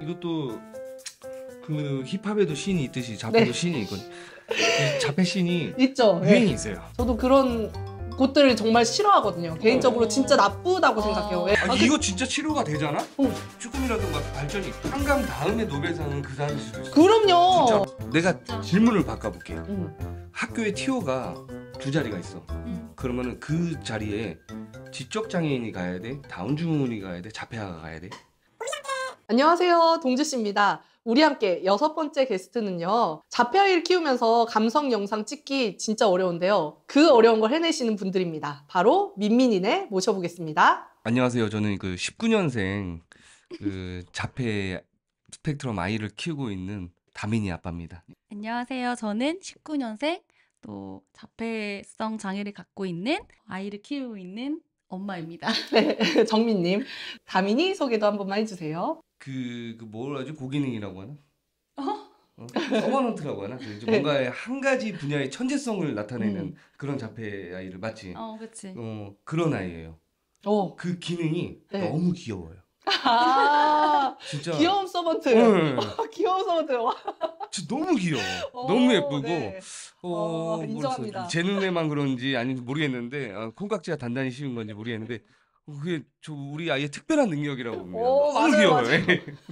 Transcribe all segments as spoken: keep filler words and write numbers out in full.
이것도 그 힙합에도 씬이 있듯이 자폐도 네. 씬이 있거든요. 자폐 씬이 있죠. 유행이 네. 있어요. 저도 그런 곳들을 정말 싫어하거든요. 개인적으로 어. 진짜 나쁘다고 어. 생각해요. 왜? 아니, 아, 그- 이거 진짜 치료가 되잖아? 어. 조금이라도 막 발전이 있고 한강 다음에 노벨상은 그 사람일 수도 있어. 그럼요. 진짜. 내가 진짜. 질문을 바꿔볼게요. 음. 학교에 티오가 두 자리가 있어. 음. 그러면은 그 자리에 지적 장애인이 가야 돼? 다운 증후군이 가야 돼? 자폐아가 가야 돼? 안녕하세요. 동주씨입니다. 우리 함께 여섯 번째 게스트는요. 자폐아이를 키우면서 감성 영상 찍기 진짜 어려운데요. 그 어려운 걸 해내시는 분들입니다. 바로 민민이네 모셔보겠습니다. 안녕하세요. 저는 그 십구 년생 그 자폐 스펙트럼 아이를 키우고 있는 다민이 아빠입니다. 안녕하세요. 저는 십구 년생 또 자폐성 장애를 갖고 있는 아이를 키우고 있는 엄마입니다. 네, 정민님. 다민이 소개도 한 번만 해주세요. 그, 그 뭘 하지? 고기능이라고 하나? 어? 어? 서머넌트라고 하나? 그 이제 뭔가 한 가지 분야의 천재성을 나타내는 음. 그런 자폐 아이를 맞지? 어, 그치. 어, 그런 아이예요. 오. 그 기능이 네. 너무 귀여워요. 아, 진짜. 귀여운 서번트. 응. 귀여운 서번트. 와. 진짜 너무 귀여워. 어, 너무 예쁘고. 네. 어, 어, 모르겠어. 인정합니다. 제 눈에만 그런지 아닌지 모르겠는데 어, 콩깍지가 단단히 씌운 건지 모르겠는데 어, 그게 저 우리 아이의 특별한 능력이라고 봅니다. 오, 너무 맞아요, 귀여워요. 맞아요.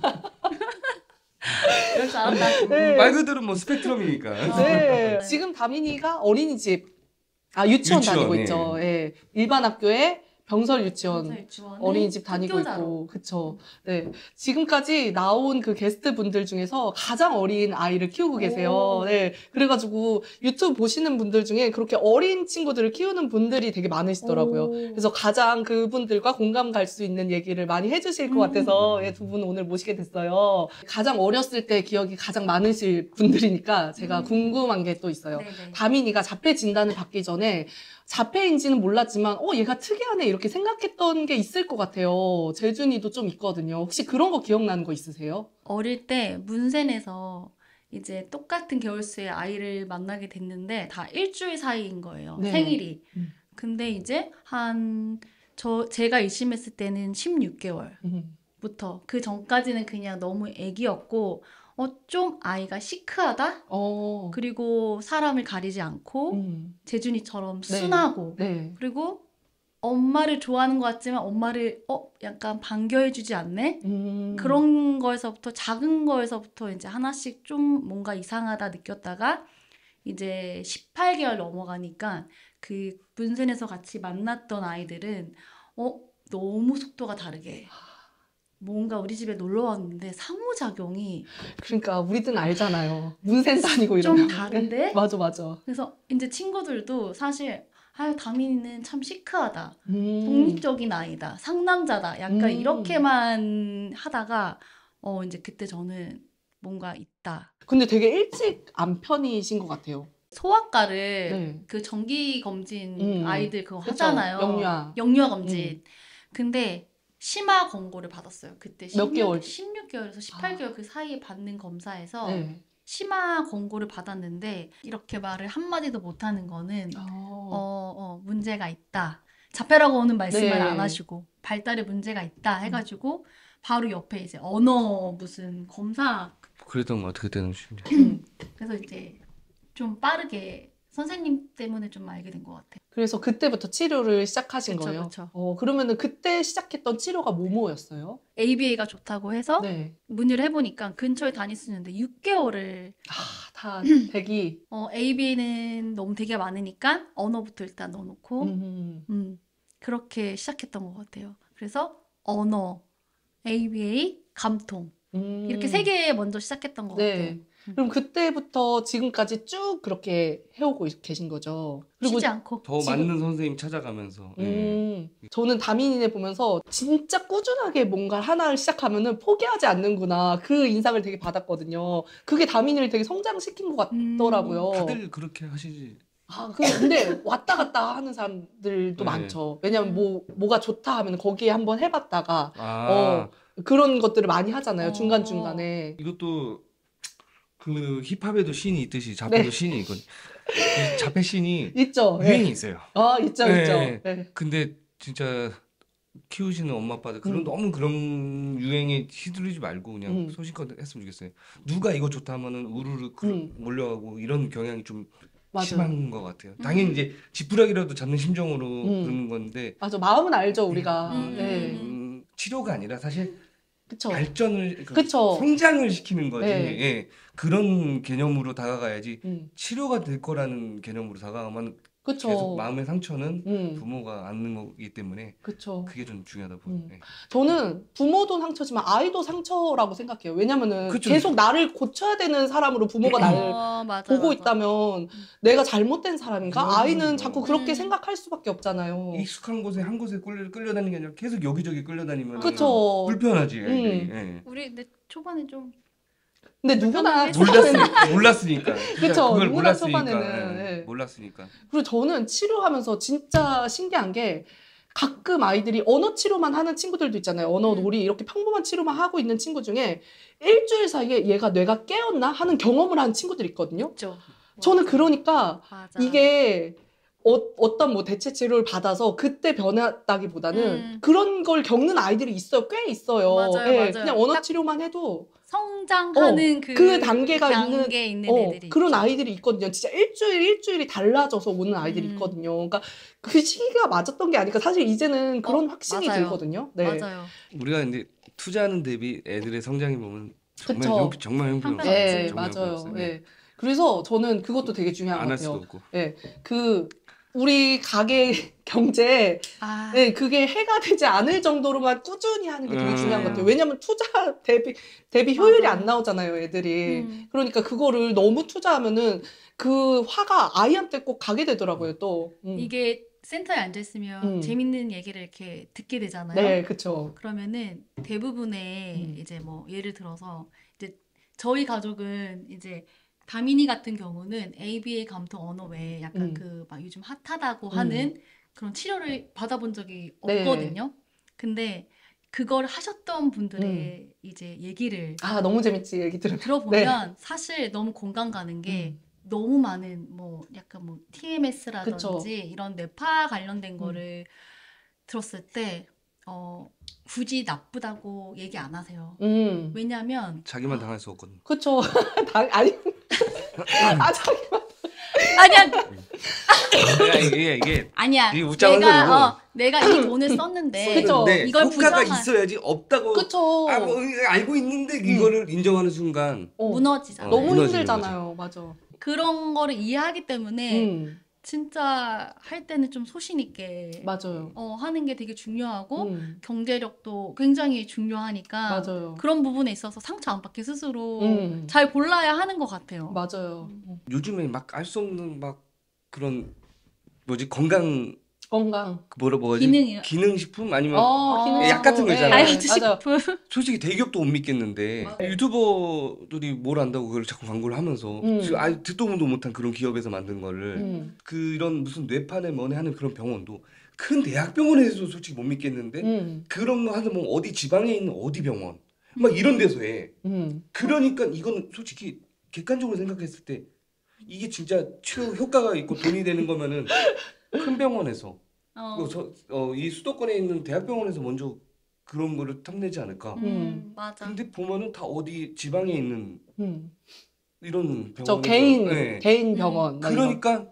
이럴 줄 알았다. 네. 말 그대로 뭐 스펙트럼이니까. 네. 지금 다민이가 어린이집, 아, 유치원, 유치원, 다니고 예. 있죠. 예. 일반 학교에 병설 유치원, 병설 유치원에 어린이집 다니고 학교자로. 있고, 그쵸. 네. 지금까지 나온 그 게스트 분들 중에서 가장 어린 아이를 키우고 계세요. 오. 네. 그래가지고 유튜브 보시는 분들 중에 그렇게 어린 친구들을 키우는 분들이 되게 많으시더라고요. 오. 그래서 가장 그분들과 공감 갈 수 있는 얘기를 많이 해주실 것 음. 같아서 예, 두 분 오늘 모시게 됐어요. 가장 어렸을 때 기억이 가장 많으실 분들이니까 제가 음. 궁금한 게 또 있어요. 네네. 다민이가 자폐 진단을 받기 전에 자폐인지는 몰랐지만 어 얘가 특이하네 이렇게 생각했던 게 있을 것 같아요. 재준이도 좀 있거든요. 혹시 그런 거 기억나는 거 있으세요? 어릴 때 문센에서 이제 똑같은 겨울수에 아이를 만나게 됐는데 다 일주일 사이인 거예요. 네. 생일이. 음. 근데 이제 한 저 제가 일심했을 때는 십육 개월. 음. 부터 그 전까지는 그냥 너무 애기였고 어, 좀 아이가 시크하다? 어. 그리고 사람을 가리지 않고 음. 재준이처럼 네. 순하고 네. 그리고 엄마를 좋아하는 것 같지만 엄마를 어 약간 반겨해주지 않네? 음. 그런 거에서부터 작은 거에서부터 이제 하나씩 좀 뭔가 이상하다 느꼈다가 이제 십팔 개월 넘어가니까 그 문센에서 같이 만났던 아이들은 어 너무 속도가 다르게 뭔가 우리 집에 놀러 왔는데 상호작용이 그러니까 우리들은 알잖아요. 문센 다니고 좀 이러면. 다른데? 맞아 맞아. 그래서 이제 친구들도 사실 아유 다민이는 참 시크하다. 음. 독립적인 아이다. 상남자다. 약간 음. 이렇게만 하다가 어 이제 그때 저는 뭔가 있다. 근데 되게 일찍 안 편이신 것 같아요. 소아과를 네. 그 정기 검진 음. 아이들 그거 그쵸. 하잖아요. 영유아. 영유아 검진. 근데 심화 권고를 받았어요. 그때 몇 개월? 십육 개월에서 십팔 개월 그 사이에 받는 검사에서 네. 심화 권고를 받았는데 이렇게 말을 한마디도 못하는 거는 어, 어. 어, 문제가 있다. 자폐라고는 말씀을 네. 안 하시고 발달에 문제가 있다 해가지고 바로 옆에 이제 언어 무슨 검사 그랬던 것 같아 그때는 진짜. 음. 그래서 이제 좀 빠르게 선생님 때문에 좀 알게 된 것 같아요. 그래서 그때부터 치료를 시작하신 그쵸, 거예요? 그쵸. 어, 그러면은 그때 시작했던 치료가 뭐뭐였어요? 에이비에이가 좋다고 해서 네. 문의를 해보니까 근처에 다닐 수 있는데 육 개월을 아, 다 대기. 어, 에이비에이는 너무 되게 많으니까 언어부터 일단 넣어놓고 음. 음, 그렇게 시작했던 것 같아요. 그래서 언어, 에이비에이, 감통 음. 이렇게 세 개 먼저 시작했던 것 네. 같아요. 그럼 그때부터 지금까지 쭉 그렇게 해오고 계신 거죠? 그리고 쉬지 않고. 더 지금- 맞는 선생님 찾아가면서. 예. 음, 저는 다민이네 보면서 진짜 꾸준하게 뭔가 하나를 시작하면은 포기하지 않는구나. 그 인상을 되게 받았거든요. 그게 다민이를 되게 성장시킨 것 음, 같더라고요. 다들 그렇게 하시지. 아, 그- 근데 왔다 갔다 하는 사람들도 네. 많죠. 왜냐면 뭐, 뭐가 좋다 하면 거기에 한번 해봤다가, 아 어, 그런 것들을 많이 하잖아요. 어. 중간중간에. 이것도 그 힙합에도 씬이 있듯이 자폐도 네. 씬이 있거든요. 이 자폐 씬이 있죠. 유행이 네. 있어요. 아, 있죠, 네. 있죠. 네. 근데 진짜 키우시는 엄마 아빠들 그런 음. 너무 그런 유행에 휘둘리지 말고 그냥 음. 소신껏 했으면 좋겠어요. 누가 이거 좋다 하면은 우르르 그- 음. 몰려가고 이런 경향이 좀 맞아요. 심한 것 같아요. 당연히 이제 지푸라기라도 잡는 심정으로 음. 그러는 건데 맞아. 마음은 알죠, 우리가. 음. 네. 음, 치료가 아니라 사실 그쵸. 발전을 그 그쵸. 성장을 시키는 거지. 네. 예. 그런 개념으로 다가가야지 음. 치료가 될 거라는 개념으로 다가가면 그쵸. 계속 마음의 상처는 음. 부모가 안는 거기 때문에 그쵸. 그게 좀 중요하다 보여요. 음. 예. 저는 부모도 상처지만 아이도 상처라고 생각해요. 왜냐면은 그쵸, 계속 그쵸. 나를 고쳐야 되는 사람으로 부모가 나를 어, 맞아, 보고 맞아. 있다면 내가 잘못된 사람인가? 그럼요. 아이는 자꾸 그렇게 음. 생각할 수밖에 없잖아요. 익숙한 곳에 한 곳에 끌려, 끌려다니는 게 아니라 계속 여기저기 끌려다니면 그쵸. 불편하지. 애들이. 음. 예. 우리 근데 초반에 좀 근데 누구나 불편하게 초반에는 몰랐으니까, 몰랐으니까. 진짜 그쵸. 그걸 누구나 몰랐으니까. 초반에는, 예. 예. 몰랐으니까. 그리고 저는 치료하면서 진짜 신기한 게 가끔 아이들이 언어 치료만 하는 친구들도 있잖아요. 언어 음. 놀이 이렇게 평범한 치료만 하고 있는 친구 중에 일주일 사이에 얘가 뇌가 깨었나 하는 경험을 하는 친구들이 있거든요. 있죠. 저는 그러니까 맞아. 이게 어, 어떤 뭐 대체 치료를 받아서 그때 변했다기보다는 음. 그런 걸 겪는 아이들이 있어요. 꽤 있어요. 맞아요, 예, 맞아요. 그냥 언어 딱 치료만 해도 성장하는 그, 그 단계가 단계에 있는, 있는 어, 애들이 그런 있죠. 아이들이 있거든요. 진짜 일주일 일주일이 달라져서 오는 아이들이 음. 있거든요. 그러니까 그 시기가 맞았던 게 아닐까. 사실 이제는 그런 어, 확신이 맞아요. 들거든요. 네. 맞아요. 우리가 근데 투자하는 대비 애들의 성장이 보면 정말 그쵸. 형, 정말 형편없어요. 형편없지. 네, 정말 맞아요. 형편없어요. 예. 그래서 저는 그것도 되게 중요한 안 것 할 수도 같아요. 없고. 예. 그 우리 가게 경제에 아, 네, 그게 해가 되지 않을 정도로만 꾸준히 하는 게 되게 음. 중요한 것 같아요. 왜냐면 투자 대비, 대비 효율이 맞아요. 안 나오잖아요, 애들이. 음. 그러니까 그거를 너무 투자하면은 그 화가 아이한테 꼭 가게 되더라고요, 또. 음. 이게 센터에 앉아있으면 음. 재밌는 얘기를 이렇게 듣게 되잖아요. 네, 그쵸. 그러면은 대부분의 음. 이제 뭐 예를 들어서 이제 저희 가족은 이제 다민이 같은 경우는 에이비에이 감통 언어 외에 약간 음. 그 막 요즘 핫하다고 음. 하는 그런 치료를 받아본 적이 네. 없거든요. 근데 그걸 하셨던 분들의 음. 이제 얘기를 아, 너무 재밌지, 얘기 들으면. 들어보면 사실 너무 공감 가는 게 음. 너무 많은 뭐 약간 뭐 티엠에스라든지 그쵸. 이런 뇌파 관련된 음. 거를 들었을 때 어, 굳이 나쁘다고 얘기 안 하세요. 음. 왜냐면 자기만 당할 수 없거든. 그쵸. 다, 아니. 아, 자기. 아니야 내가 이게 이게 아니야 이게 웃자고 하는 내가 게 아니고. 어, 내가 이 돈을 썼는데 그쵸. 근데 이걸 효과가 부정한- 있어야지 없다고 그쵸. 아, 뭐, 알고 있는데 음. 이거를 인정하는 순간 어, 무너지잖아. 어, 너무 무너지는 힘들잖아요. 맞아. 그런 거를 이해하기 때문에 음, 진짜 할 때는 좀 소신 있게 맞아요. 어, 하는 게 되게 중요하고 음, 경제력도 굉장히 중요하니까 맞아요. 그런 부분에 있어서 상처 안 받게 스스로 음. 잘 골라야 하는 것 같아요. 맞아요. 요즘에 막 알 수 없는 막 그런 뭐지 건강 건강. 그 뭐라 뭐지 기능이요. 기능식품 아니면 어, 기능 약 같은 거 있잖아요. 다이어트 맞아요. 식품. 솔직히 대기업도 못 믿겠는데 맞아요. 유튜버들이 뭘 안다고 그걸 자꾸 광고를 하면서 음. 지금 아예 듣도 보도 못한 그런 기업에서 만든 거를 음, 그런 무슨 뇌파네 뭐네 하는 그런 병원도 큰 대학병원에서 솔직히 못 믿겠는데 음, 그런 거 하는 뭐 어디 지방에 있는 어디 병원 막 이런 데서 해. 음. 그러니까 이건 솔직히 객관적으로 생각했을 때 이게 진짜 치료 효과가 있고 돈이 되는 거면은 큰 병원에서 어. 그 저, 어, 이 수도권에 있는 대학병원에서 먼저 그런 거를 탐내지 않을까. 음, 맞아. 근데 보면은 다 어디 지방에 있는 음. 이런 병원 저 개인, 네. 개인 음. 병원. 막 이런. 그러니까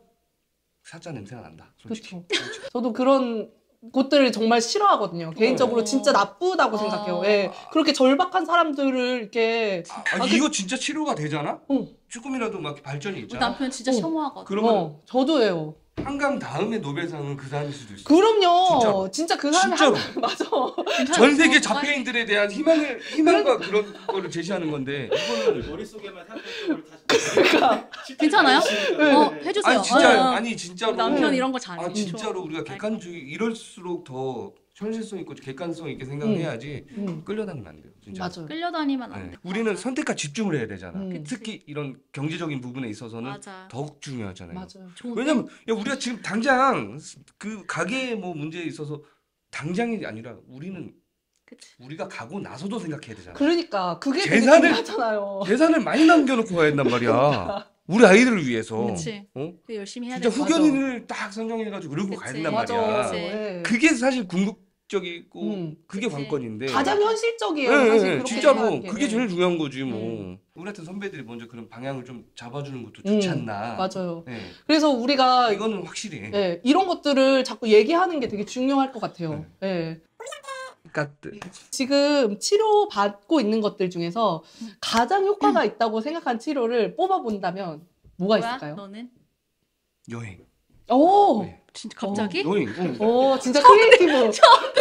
사짜 냄새가 난다. 솔직히. 그쵸. 저도 그런 곳들을 정말 싫어하거든요. 개인적으로 어. 진짜 나쁘다고 어. 생각해요. 예. 그렇게 절박한 사람들을 이렇게 아, 아, 그- 이거 진짜 치료가 되잖아? 어. 조금이라도 막 발전이 우리 있잖아. 남편 진짜 어. 혐오하거든. 그러면 어, 저도 해요. 한강 다음에 노벨상은 그 사람일 수도 있어. 그럼요. 진짜로. 진짜 그 사람이 진짜로. 한- 맞아. 전 세계 자폐인들에 대한 희망을 희망과 그런 거를 제시하는 건데 이거는 머릿속에만 생각했던 걸 다시 괜찮아요? 어, 네. 해주세요. 아니 진짜 어, 어. 아니 진짜로 남편 이런 거 잘해. 아 진짜로 우리가 객관주의 이럴수록 더 현실성 있고 객관성 있게 생각해야지 음, 끌려다니면 안 돼요. 진짜. 맞아요. 끌려다니면 안 네. 돼. 우리는 선택과 집중을 해야 되잖아. 음. 특히 이런 경제적인 부분에 있어서는 맞아. 더욱 중요하잖아요. 맞아요. 좋은데? 왜냐면 야 우리가 지금 당장 그 가게 뭐 문제에 있어서 당장이 아니라 우리는 그치. 우리가 가고 나서도 생각해야 되잖아. 그러니까 그게 되게 재산을- 중요하잖아요. 재산을 많이 남겨놓고 가야 된단 말이야. 우리 아이들을 위해서. 그치. 어? 그 열심히 해야 진짜 돼. 맞아. 후견인을 딱 선정해가지고 그러고 그치. 가야 된단 맞아. 말이야. 그치. 예. 그게 사실 궁극 현실적이고 음. 그게 그치. 관건인데. 가장 현실적이에요. 네, 사실 네, 그렇게 진짜로 생각하는 게. 그게 제일 중요한 거지 뭐. 음. 우리 같은 선배들이 먼저 그런 방향을 좀 잡아주는 것도 좋지 음, 않나. 맞아요. 네. 그래서 우리가 이거는 확실히. 예, 이런 것들을 자꾸 얘기하는 게 되게 중요할 것 같아요. 예. 그러니까 지금 치료받고 있는 것들 중에서 가장 효과가 있다고 생각한 치료를 뽑아본다면 뭐가 뭐야? 있을까요? 너는? 여행. 오! 네. 진짜 갑자기? 여행. 어. 오, 진짜 크리에이티브.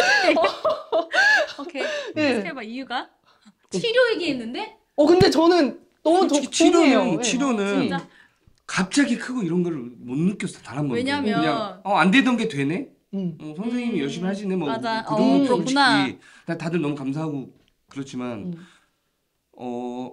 오케이. 예. 해봐 이유가? 치료 얘기했는데? 어, 근데 저는 너무 도, 솔직히 동의해요. 치료는 예. 치료는 진짜? 갑자기 크고 이런 걸 못 느꼈어 단 한 번도. 왜냐면- 그냥 어, 안 되던 게 되네. 음. 어, 선생님이 음, 열심히 하시네. 뭐 맞아. 그 어, 정도 그렇구나. 솔직히 나 다들 너무 감사하고 그렇지만 음. 어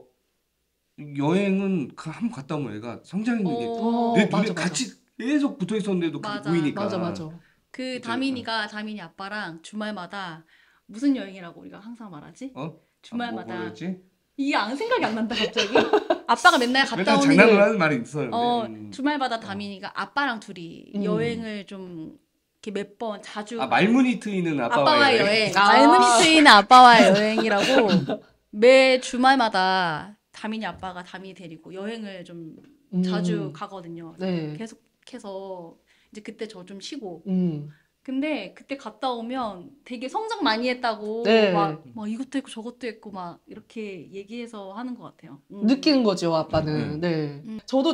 여행은 그 한 번 갔다 오면 애가 성장했는 게 어, 내 맞아, 눈에 맞아. 같이 계속 붙어 있었는데도 그게 맞아, 보이니까. 맞아, 맞아. 그 다민이가 다민이 아빠랑 주말마다 무슨 여행이라고 우리가 항상 말하지? 어? 주말마다 아, 뭐, 뭐였지? 이게 안 생각이 안 난다 갑자기. 아빠가 맨날 갔다 맨날 오는 장난을 게 하는 말이 있었는데. 어 음. 주말마다 다민이가 아빠랑 둘이 음. 여행을 좀 이렇게 몇 번 자주 아 말문이 트이는 아빠와의, 아빠와의 여행. 여행, 아. 알문이 트이는 아빠와의 여행이라고 매 주말마다 다민이 아빠가 다민이 데리고 여행을 좀 음. 자주 가거든요. 네. 계속해서 이제 그때 저 좀 쉬고. 음. 근데 그때 갔다 오면 되게 성장 많이 했다고 네. 막, 막 이것도 했고 저것도 했고 막 이렇게 얘기해서 하는 것 같아요. 음. 느끼는 거죠, 아빠는. 음. 네. 음. 저도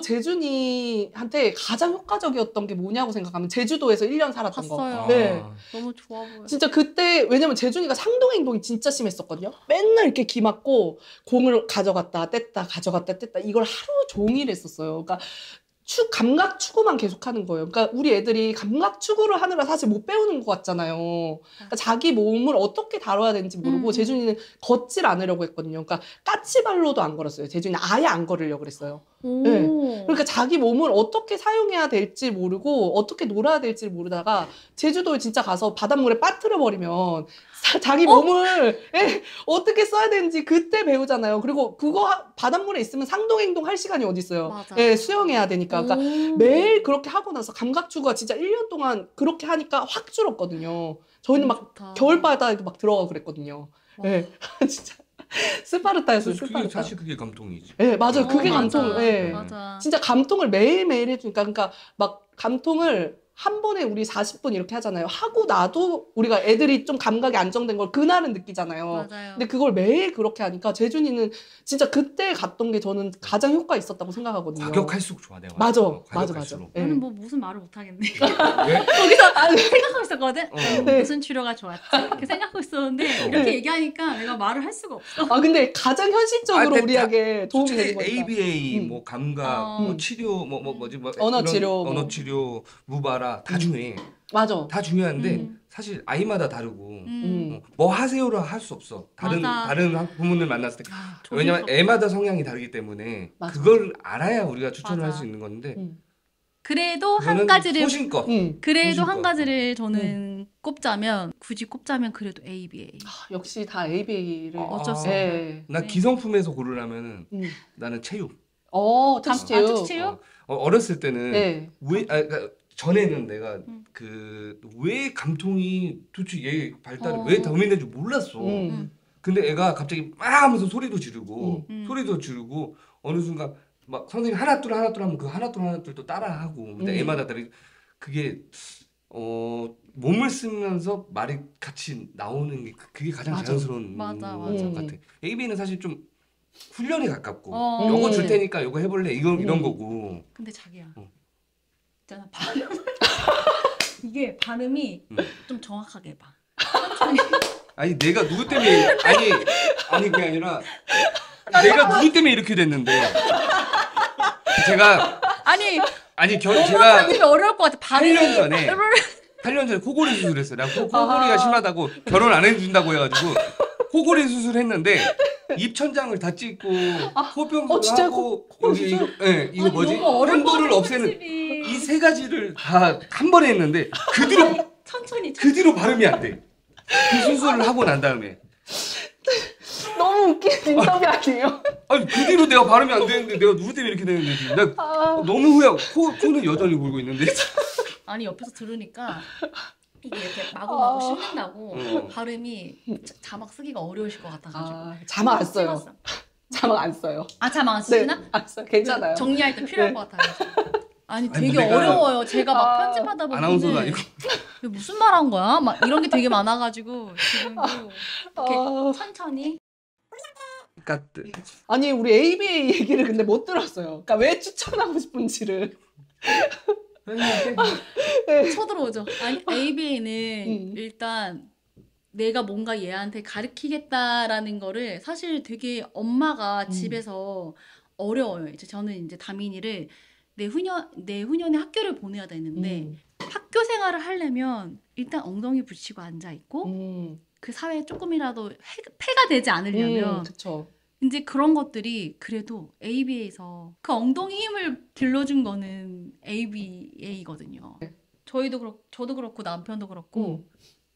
재준이한테 가장 효과적이었던 게 뭐냐고 생각하면 제주도에서 일 년 살았던 거. 봤어요. 네. 아, 너무 좋아 보여. 진짜 그때 왜냐면 재준이가 상동행동이 진짜 심했었거든요. 맨날 이렇게 기 맞고 공을 가져갔다 뗐다 가져갔다 뗐다 이걸 하루 종일 했었어요. 그러니까 추, 감각 추구만 계속하는 거예요. 그러니까 우리 애들이 감각 추구를 하느라 사실 못 배우는 것 같잖아요. 그러니까 자기 몸을 어떻게 다뤄야 되는지 모르고 음. 재준이는 걷질 않으려고 했거든요. 그러니까 까치발로도 안 걸었어요. 재준이는 아예 안 걸으려고 그랬어요. 오. 네. 그러니까 자기 몸을 어떻게 사용해야 될지 모르고 어떻게 놀아야 될지 모르다가 제주도에 진짜 가서 바닷물에 빠뜨려 버리면 사- 자기 몸을 예, 어떻게 써야 되는지 그때 배우잖아요. 그리고 그거 하- 바닷물에 있으면 상동행동 할 시간이 어디 있어요. 맞아. 예, 수영해야 되니까. 그러니까 오. 매일 그렇게 하고 나서 감각추구가 진짜 일 년 동안 그렇게 하니까 확 줄었거든요. 저희는 막 좋다. 겨울바다에 막 들어가고 그랬거든요. 와. 예. 진짜 스파르타였어요. 그게 스파르타. 사실 그게 감동이지. 예, 맞아요. 어, 그게 맞아. 감동. 예. 맞아. 진짜 감통을 매일매일 해주니까, 그러니까 막 감통을 한 번에 우리 사십 분 이렇게 하잖아요. 하고 나도 우리가 애들이 좀 감각이 안정된 걸 그날은 느끼잖아요. 맞아요. 근데 그걸 매일 그렇게 하니까 재준이는 진짜 그때 갔던 게 저는 가장 효과 있었다고 생각하거든요. 과격할수록 좋아 내가. 맞아, 어, 맞아, 맞아. 과격할수록. 예. 나는 뭐 무슨 말을 못 하겠네. 왜? 거기서 생각하고 있었거든. 어. 네. 무슨 치료가 좋았지? 이렇게 생각하고 있었는데 어. 이렇게 네. 얘기하니까 내가 말을 할 수가 없어. 아 근데 가장 현실적으로 아, 근데 우리에게 도움이 솔직히 되는 거니까. 에이비에이 음. 뭐 감각 어. 뭐 치료 뭐 뭐 뭐지 뭐 언어 이런 치료, 뭐. 언어 치료 무바라 다 음. 중요해. 맞아. 다 중요한데 음. 사실 아이마다 다르고 음. 음. 어, 뭐 하세요라 할 수 없어. 다른 맞아. 다른 학- 부모님을 만났을 때. 아, 왜냐면 조심스럽다. 애마다 성향이 다르기 때문에 맞아. 그걸 알아야 우리가 추천을 할 맞아. 수 있는 건데 음. 그래도 한 그거는 가지를 소신껏. 음. 그래도 소신껏. 한 가지를 저는 꼽자면 굳이 꼽자면 그래도 에이비에이. 아, 역시 다 에이비에이를. 아. 어쩔 수 없어. 예. 나 네. 기성품에서 고르라면은 음. 나는 체육. 어, 감- 특수체육. 아, 특수체육? 어, 어, 어렸을 때는 네. 왜 아, 그러니까 전에는 내가 음. 그 왜 감통이 도대체 얘 발달이 어. 왜 더 있는 줄 몰랐어. 음. 음. 근데 애가 갑자기 막 하면서 소리도 지르고 음. 소리도 지르고 어느 순간 막 선생님 하나 둘 하나 둘 하면 그 하나 둘 하나 둘도 따라하고 근데 음. 애마다 다르게 그게 어 몸을 쓰면서 말이 같이 나오는 게 그- 그게 가장 맞아. 자연스러운 맞아, 것 맞아. 같아. 에이비는 사실 좀 훈련에 가깝고 어. 요거 음. 줄 테니까 요거 해볼래 이건 이런 음. 거고 근데 자기야. 어. 있잖아 발음. 이게 발음이 음. 좀 정확하게 해봐. 아니 내가 누구 때문에 아니 아니 그게 아니라 내가 누구 때문에 이렇게 됐는데 제가 아니 아니 결 제가 발음이 어려울 것 같아. 발음이. 팔 년 전에 팔 년 전에 코골이 수술했어요. 내가 코, 코골이가 아. 심하다고 결혼 안 해준다고 해가지고 코골이 수술했는데 입천장을 다 찍고 코병도 어, 진짜요? 하고 코- 여기 이거 예 이거 아니, 뭐지 너무 어려울 것 혼도를 같아, 없애는 편집이. 이 세 가지를 다 한 번에 했는데 그 뒤로 천천히. 그 뒤로 발음이 안 돼. 그 수술을 하고 난 다음에 너무 웃긴 인터뷰 아니에요? 아니 그 뒤로 내가 발음이 안 되는데 내가 누구 때문에 이렇게 되는데 지금 나 아, 너무 후회. 코 코는 여전히 골고 있는데. 아니 옆에서 들으니까 이게 이렇게 마구마구 아. 씹는다고 어. 발음이 자- 자막 쓰기가 어려우실 것 같아가지고. 아, 자막 안 써요. 찍었어. 자막 안 써요. 아, 자막 안 네, 쓰시나? 안 써요. 괜찮아요. 정리할 때 필요할 네. 것 같아요. 아니, 아니, 되게 내가 어려워요. 제가 막 아, 편집하다 보면 아나운서도 아니고. 무슨 말 한 거야? 막 이런 게 되게 많아가지고 지금도 이렇게 아, 천천히. 까뜨. 아니 우리 에이비에이 얘기를 근데 못 들었어요. 그러니까 왜 추천하고 싶은지를. 네. 쳐들어오죠. 아니, 에이비에이는 음. 일단 내가 뭔가 얘한테 가르치겠다라는 거를 사실 되게 엄마가 음. 집에서 어려워요. 이제 저는 이제 다민이를 내후년, 내후년에 학교를 보내야 되는데 음. 학교 생활을 하려면 일단 엉덩이 붙이고 앉아있고 음. 그 사회에 조금이라도 해, 폐가 되지 않으려면 음, 그쵸. 이제 그런 것들이 그래도 에이비에이에서 그 엉덩이 힘을 길러준 거는 에이비에이거든요. 저희도 그렇고 저도 그렇고 남편도 그렇고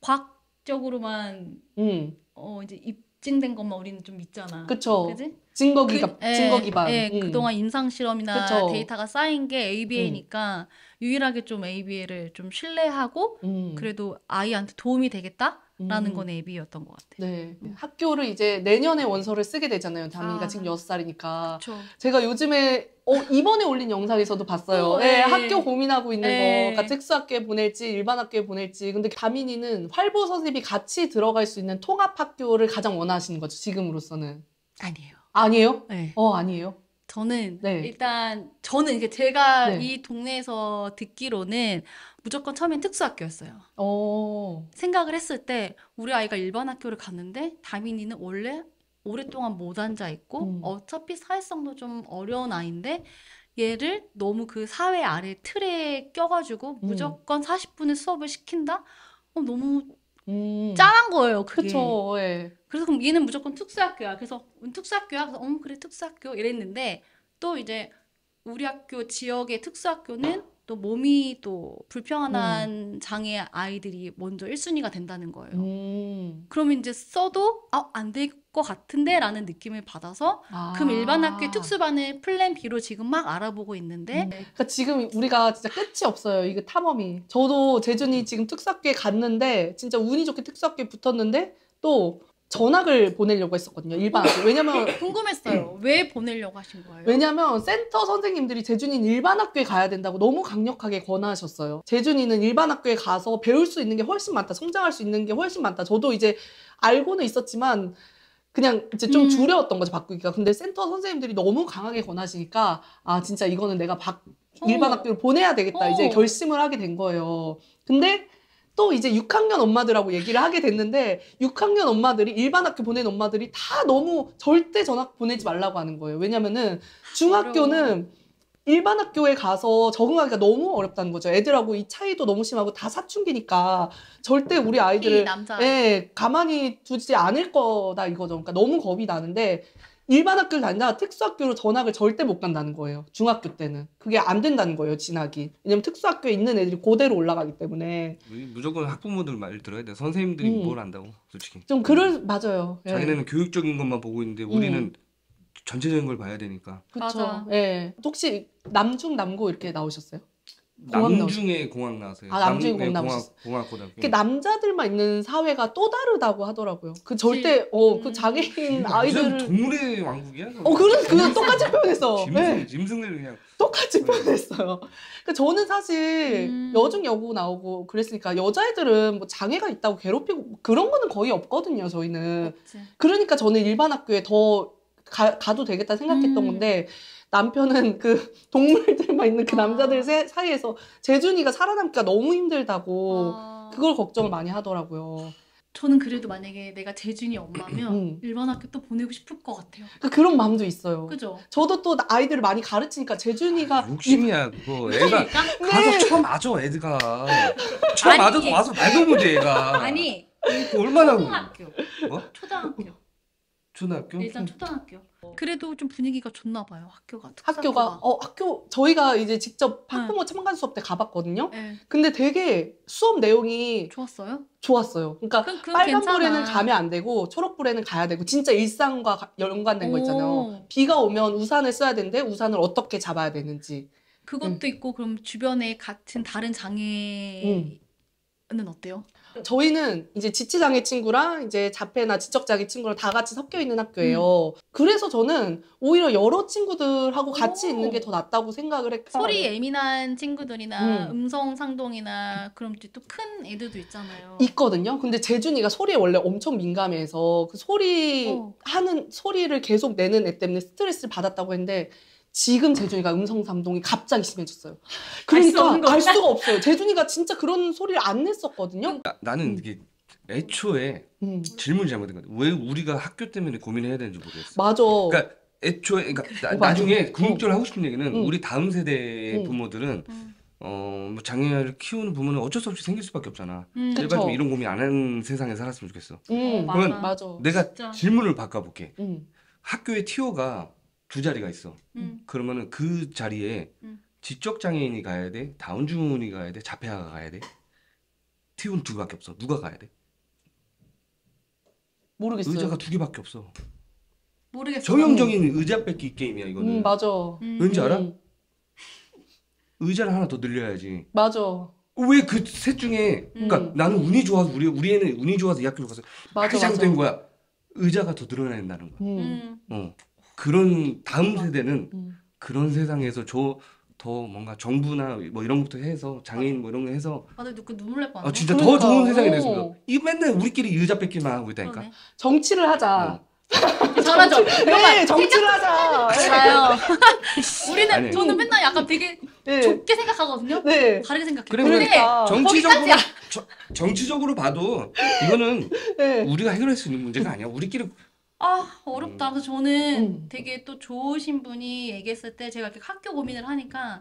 과학적으로만 음. 어 이제 입증된 것만 우리는 좀 믿잖아. 그쵸. 그지? 증거 그, 기반, 예, 증거 기반. 예, 음. 그동안 임상 실험이나 그쵸. 데이터가 쌓인 게 에이비에이니까 유일하게 좀 에이비에이를 좀 신뢰하고 음. 그래도 아이한테 도움이 되겠다라는 음. 건 에이비에이였던 것 같아. 네. 학교를 이제 내년에 원서를 쓰게 되잖아요. 다민이가 아. 지금 여섯 살이니까. 그렇죠. 제가 요즘에 어, 이번에 올린 영상에서도 봤어요. 어, 네, 예. 학교 고민하고 있는 예. 거. 그러니까 특수학교에 보낼지 일반 학교에 보낼지. 근데 다민이는 활보 선생님이 같이 들어갈 수 있는 통합학교를 가장 원하시는 거죠. 지금으로서는. 아니에요. 아니에요? 네. 어, 아니에요. 저는 네. 일단 저는 이게 제가 네. 이 동네에서 듣기로는 무조건 처음엔 특수학교였어요. 어. 생각을 했을 때 우리 아이가 일반 학교를 갔는데 다민이는 원래 오랫동안 못 앉아 있고 음. 어차피 사회성도 좀 어려운 아이인데 얘를 너무 그 사회 아래 틀에 껴가지고 음. 무조건 사십 분의 수업을 시킨다? 어, 너무 음. 짠한 거예요, 그게. 그쵸. 예. 그래서 그럼 얘는 무조건 특수학교야. 그래서 음, 특수학교야. 그래서 어 그래 특수학교 이랬는데 또 이제 우리 학교 지역의 특수학교는 또 몸이 또 불평한 장애 아이들이 먼저 일 순위가 된다는 거예요. 음. 그러면 이제 써도 아, 안 될 것 같은데 라는 느낌을 받아서 아. 그럼 일반 학교의 특수반을 플랜 B로 지금 막 알아보고 있는데 음. 그러니까 지금 우리가 진짜 끝이 없어요. 이거 탐험이. 저도 재준이 지금 특수학교에 갔는데 진짜 운이 좋게 특수학교에 붙었는데 또 전학을 보내려고 했었거든요. 일반 학교. 왜냐면 궁금했어요. 왜 보내려고 하신 거예요? 왜냐면 센터 선생님들이 재준이는 일반 학교에 가야 된다고 너무 강력하게 권하셨어요. 재준이는 일반 학교에 가서 배울 수 있는 게 훨씬 많다. 성장할 수 있는 게 훨씬 많다. 저도 이제 알고는 있었지만 그냥 이제 좀 음. 두려웠던 거죠, 바꾸기가. 근데 센터 선생님들이 너무 강하게 권하시니까 아 진짜 이거는 내가 박, 일반 어. 학교를 보내야 되겠다. 이제 어. 결심을 하게 된 거예요. 근데 또 이제 육 학년 엄마들하고 얘기를 하게 됐는데 육 학년 엄마들이 일반 학교 보낸 엄마들이 다 너무 절대 전학 보내지 말라고 하는 거예요. 왜냐면은 중학교는 일반 학교에 가서 적응하기가 너무 어렵다는 거죠. 애들하고 이 차이도 너무 심하고 다 사춘기니까 절대 우리 특히 아이들을 남자 예, 가만히 두지 않을 거다 이거죠. 그러니까 너무 겁이 나는데 일반 학교를 다니다가 특수학교로 전학을 절대 못 간다는 거예요. 중학교 때는. 그게 안 된다는 거예요, 진학이. 왜냐면 특수학교에 있는 애들이 그대로 올라가기 때문에. 무조건 학부모들 말 들어야 돼. 선생님들이 음. 뭘 안다고, 솔직히. 좀 그럴, 맞아요. 예. 자기네는 교육적인 것만 보고 있는데 우리는 음. 전체적인 걸 봐야 되니까. 그쵸. 맞아. 예. 혹시 남중, 남고 이렇게 나오셨어요? 공학 남중에 공학 나왔어요. 아, 남중에 남- 네, 공학 공학, 나오셨어요. 공학고등학교. 그 남자들만 있는 사회가 또 다르다고 하더라고요. 그 절대, 어, 그 음. 장애인 완전 아이들을. 동물의 왕국이야? 어, 그런, 그거 똑같이 표현했어. 짐승, 예. 짐승을 그냥. 똑같이 표현했어요. 그 저는 사실 음. 여중 여고 나오고 그랬으니까 여자애들은 뭐 장애가 있다고 괴롭히고 그런 거는 거의 없거든요, 저희는. 없지. 그러니까 저는 일반 학교에 더 가, 가도 되겠다 생각했던 음. 건데 남편은 그 동물들만 있는 그 아. 남자들 세- 사이에서 재준이가 살아남기가 너무 힘들다고 아, 그걸 걱정을 많이 하더라고요. 저는 그래도 만약에 내가 재준이 엄마면 음. 일반 학교 또 보내고 싶을 것 같아요. 그 그런 마음도 있어요. 그죠? 저도 또 아이들을 많이 가르치니까 재준이가 욕심이야, 그거. 애가 그러니까 가서 처음 맞아, 애가. 처음 아니. 맞아도 와서 말도 못해, 애가. 아니 그 얼마나. 초등학교 뭐? 초등학교 초등학교? 일단 초등학교 그래도 좀 분위기가 좋나 봐요 학교가 학교가 어 학교 저희가 이제 직접 학부모 참관 수업 때 가봤거든요. 네. 근데 되게 수업 내용이 좋았어요? 좋았어요. 그러니까 그럼 그건 빨간불에는 괜찮아. 가면 안 되고 초록불에는 가야 되고 진짜 일상과 가- 연관된 거 있잖아요. 오. 비가 오면 우산을 써야 되는데 우산을 어떻게 잡아야 되는지. 그것도 있고 그럼 주변에 같은 다른 장애 음. 어때요? 저희는 이제 지체장애 친구랑 이제 자폐나 지적장애 친구랑 다 같이 섞여 있는 학교예요. 그래서 저는 오히려 여러 친구들하고 같이 오. 있는 게 더 낫다고 생각을 했고. 소리 예민한 친구들이나 음. 음성 상동이나 그럼 또 큰 애들도 있잖아요. 있거든요. 근데 재준이가 소리에 원래 엄청 민감해서 그 소리 어. 하는 소리를 계속 내는 애 때문에 스트레스를 받았다고 했는데 지금 재준이가 음성 감동이 갑자기 심해졌어요. 그러니까 없는 갈 거야? 수가 없어요. 재준이가 진짜 그런 소리를 안 냈었거든요. 나, 나는 음. 이게 애초에 음. 질문이 잘못된 것 같아. 왜 우리가 학교 때문에 고민해야 되는지 모르겠어. 맞아. 그러니까 애초에 그러니까 나, 어, 맞아. 나중에 궁극적으로 하고 싶은 얘기는 음. 우리 다음 세대의 음. 부모들은 음. 어, 뭐 장애를 키우는 부모는 어쩔 수 없이 생길 수밖에 없잖아. 음. 그쵸. 제발 좀 이런 고민 안 하는 세상에 살았으면 좋겠어. 음. 어, 맞아. 그러면 맞아. 내가 진짜. 질문을 바꿔볼게. 음. 학교에 티오가 두 자리가 있어. 음. 그러면은 그 자리에 음. 지적 장애인이 가야 돼, 다운 증후군이 가야 돼, 자폐아가 가야 돼. 티오는 두 개밖에 없어. 누가 가야 돼? 모르겠어요. 의자가 두 개밖에 없어. 모르겠어. 정형적인 의자 뺏기 게임이야 이거는. 음, 맞아. 음. 왠지 알아? 음, 의자를 하나 더 늘려야지. 맞아. 왜 그 셋 중에 그러니까 음. 나는 운이 좋아서 우리 우리 애는 운이 좋아서 이 학교를 가서 맞아, 그게 잘못된 거야. 의자가 더 늘어나야 된다는 거야. 음. 음. 어. 그런 다음 세대는 음. 그런 세상에서 저 더 뭔가 정부나 뭐 이런 것부터 해서 장애인 뭐 이런 거 해서 맞아, 그 눈물 날 뻔했네. 아 진짜 그러니까. 더 좋은 세상이 어. 됐습니다. 이 맨날 우리끼리 의자 뺏기만 하고 있다니까. 그러네. 정치를 하자. 잘하죠. 네, 정치를 하자. 알아요. 우리는 아니. 저는 맨날 약간 되게 네. 좁게 생각하거든요. 네. 다르게 생각해요. 그래, 근데 그러니까. 정치적으로 거기까지야. 저- 정치적으로 봐도 이거는 네. 우리가 해결할 수 있는 문제가 아니야. 우리끼리 아, 어렵다. 그래서 저는 음. 되게 또 좋으신 분이 얘기했을 때 제가 이렇게 학교 고민을 하니까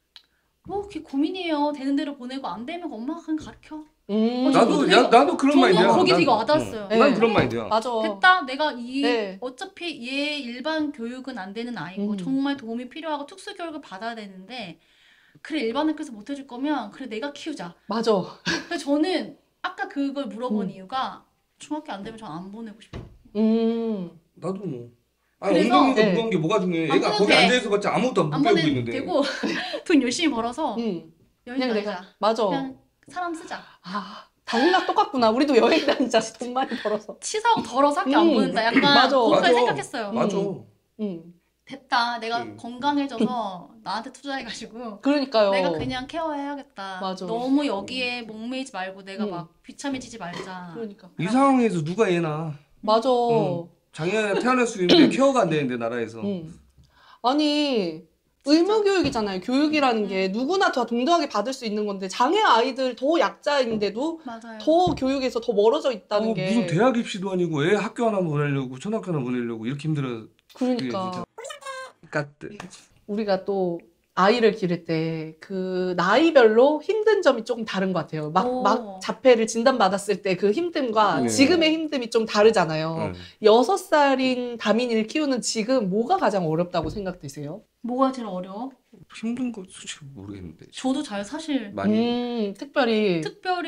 뭐 그게 고민이에요. 되는 대로 보내고 안 되면 엄마가 그냥 가르쳐. 음. 저도 나도 되게- 야, 나도 그런 저는 마인드야. 거기 난- 되게 와닿았어요. 어, 네. 난 그런 마인드야. 맞아. 됐다. 내가 이 네. 어차피 얘 일반 교육은 안 되는 아이고 음. 정말 도움이 필요하고 특수 교육을 받아야 되는데 그래 일반 학교에서 못 해줄 거면 그래 내가 키우자. 맞아. 근데 저는 아까 그걸 물어본 음. 이유가 중학교 안 되면 전 안 보내고 싶어요. 음. 나도 뭐. 아니 그래서- 엉덩이가 네. 무거운 게 뭐가 중요해. 안 얘가 보내도 거기 돼. 앉아있어 봤자 아무것도 못 안 배우고 보내도 있는데. 되고 돈 열심히 벌어서 음. 여행 그냥 다니자. 내가 맞아. 그냥 사람 쓰자. 아, 다 생각 똑같구나. 우리도 여행 다니자. 돈 많이 벌어서. 치사하고 더러서 학교 안 음. 보낸다. 약간 맞아. 거기까지 맞아. 생각했어요. 맞아. 맞아. 음. 됐다. 내가 음. 건강해져서 나한테 투자해가지고 그러니까요. 내가 그냥 케어해야겠다. 맞아. 너무 여기에 목매이지 말고 내가 음. 막 비참해지지 말자. 그러니까. 이 상황에서 누가 얘나 맞아. 어. 장애가 태어날 수 있는데 케어가 안 되는데 나라에서. 음. 아니, 의무교육이잖아요. 교육이라는 게 누구나 다 동등하게 받을 수 있는 건데 장애 아이들 더 약자인데도 맞아요. 더 교육에서 더 멀어져 있다는 어, 게 무슨 대학 입시도 아니고 애 학교 하나 보내려고 초등학교 하나 보내려고 이렇게 힘들어. 그러니까 까뜨. 우리가 또 아이를 기를 때 그 나이별로 힘든 점이 조금 다른 것 같아요. 막, 오. 막 자폐를 진단받았을 때 그 힘듦과 네. 지금의 힘듦이 좀 다르잖아요. 응. 여섯 살인 다민이를 키우는 지금 뭐가 가장 어렵다고 생각되세요? 뭐가 제일 어려워? 힘든 거 솔직히 모르겠는데. 저도 잘 사실 많이. 음, 특별히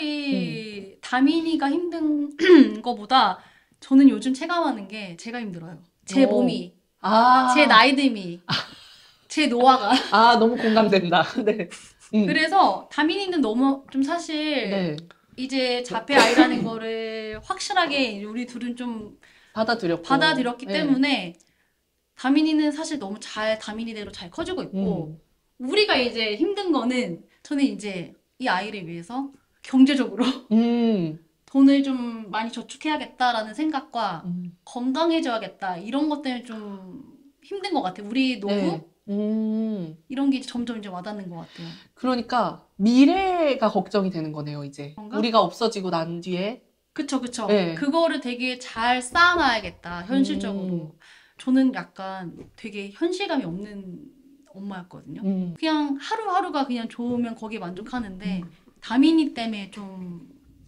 특별히 다민이가 힘든 거보다 저는 요즘 체감하는 게 제가 힘들어요. 제 오. 몸이, 아, 제 나이듦이, 제 노화가. 아, 너무 공감된다. 네. 음. 그래서 다민이는 너무 좀 사실 네. 이제 자폐 아이라는 거를 확실하게 우리 둘은 좀 받아들였고. 받아들였기 네. 때문에 다민이는 사실 너무 잘 다민이대로 잘 커지고 있고 음. 우리가 이제 힘든 거는 저는 이제 이 아이를 위해서 경제적으로 음. 돈을 좀 많이 저축해야겠다라는 생각과 음. 건강해져야겠다 이런 것 때문에 좀 힘든 것 같아요. 우리 노후 네. 음. 이런 게 이제 점점 이제 와닿는 것 같아요. 그러니까 미래가 걱정이 되는 거네요, 이제. 그런가? 우리가 없어지고 난 뒤에. 그쵸, 그쵸. 네. 그거를 되게 잘 쌓아놔야겠다, 현실적으로. 음. 저는 약간 되게 현실감이 없는 엄마였거든요. 음. 그냥 하루하루가 그냥 좋으면 거기에 만족하는데, 음. 다민이 때문에 좀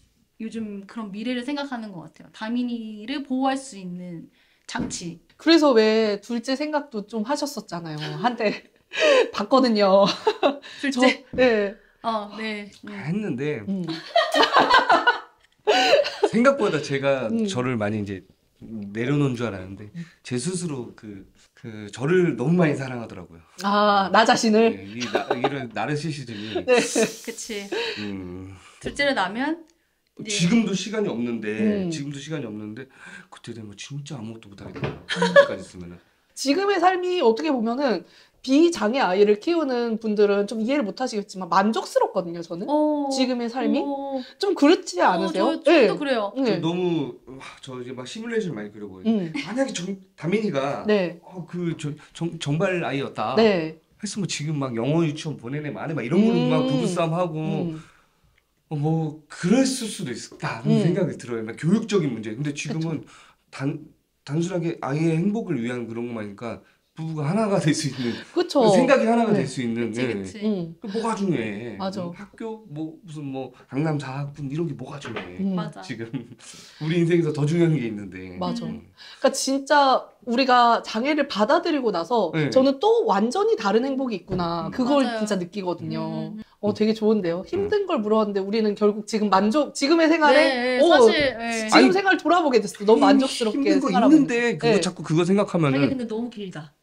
요즘 그런 미래를 생각하는 것 같아요. 다민이를 보호할 수 있는 장치. 그래서 왜 둘째 생각도 좀 하셨었잖아요. 한때 봤거든요. 둘째. 저, 네. 어, 네. 다 음. 했는데 음. 생각보다 제가 음. 저를 많이 이제 내려놓은 줄 알았는데 제 스스로 그, 그 저를 너무 많이 사랑하더라고요. 아, 나 자신을. 네, 이 나, 이런 나르시시즘이 네. 그치. 음, 둘째를 낳으면 이제 지금도 시간이 없는데 음. 지금도 시간이 없는데 그때 되면 진짜 아무것도 못하겠다. 그때까지 있으면은 지금의 삶이 어떻게 보면은 비장애 아이를 키우는 분들은 좀 이해를 못 하시겠지만 만족스럽거든요, 저는. 어, 지금의 삶이. 어, 좀 그렇지 않으세요? 어, 저, 저도 그래요. 좀 네. 너무 와, 저 이제 막 시뮬레이션 많이 그려보여요. 음. 만약에 정, 다민이가 네. 어, 그 저, 정, 정발 아이였다. 네. 했으면 지금 막 영어 유치원 보내네 마네 막 이런 거는 막 음. 부부싸움 하고 음. 어, 뭐 그랬을 수도 있을까 하는 음. 생각이 들어요. 막 교육적인 문제. 근데 지금은 단 단순하게 아이의 행복을 위한 그런 것만이니까 부부가 하나가 될 수 있는 그쵸. 생각이 하나가 네. 될 수 있는 그치, 예. 그치. 음. 그 뭐가 중요해? 맞아. 뭐 학교 뭐 무슨 뭐 강남 사학분 이런 게 뭐가 중요해? 음. 맞아. 지금 우리 인생에서 더 중요한 게 있는데. 맞아. 음. 그러니까 진짜 우리가 장애를 받아들이고 나서 네. 저는 또 완전히 다른 행복이 있구나. 음. 그걸 맞아요. 진짜 느끼거든요. 음. 어, 되게 좋은데요. 힘든 걸 물어봤는데 우리는 결국 지금 만족, 지금의 생활에 네, 어, 사실 네. 지금 아니, 생활 돌아보게 됐어. 너무 만족스럽게 힘든 거 생활하고 있는데 그거 네. 자꾸 그거 자기 생각하면은 근데 너무 길다.